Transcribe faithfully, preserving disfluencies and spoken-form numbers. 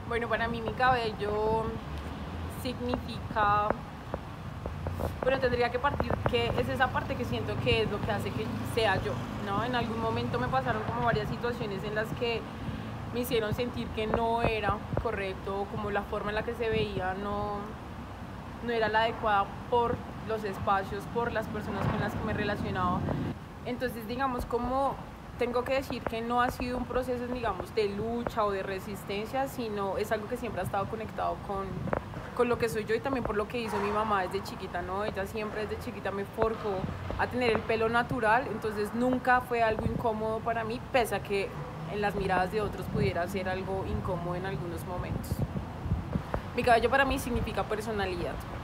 Bueno, para mí mi cabello significa, bueno, tendría que partir que es esa parte que siento que es lo que hace que sea yo, ¿no? En algún momento me pasaron como varias situaciones en las que me hicieron sentir que no era correcto, como la forma en la que se veía no, no era la adecuada por los espacios, por las personas con las que me relacionaba. Entonces, digamos, como tengo que decir que no ha sido un proceso, digamos, de lucha o de resistencia, sino es algo que siempre ha estado conectado con, con lo que soy yo y también por lo que hizo mi mamá desde chiquita, ¿no? Ella siempre desde chiquita me forjó a tener el pelo natural, entonces nunca fue algo incómodo para mí, pese a que en las miradas de otros pudiera ser algo incómodo en algunos momentos. Mi cabello para mí significa personalidad.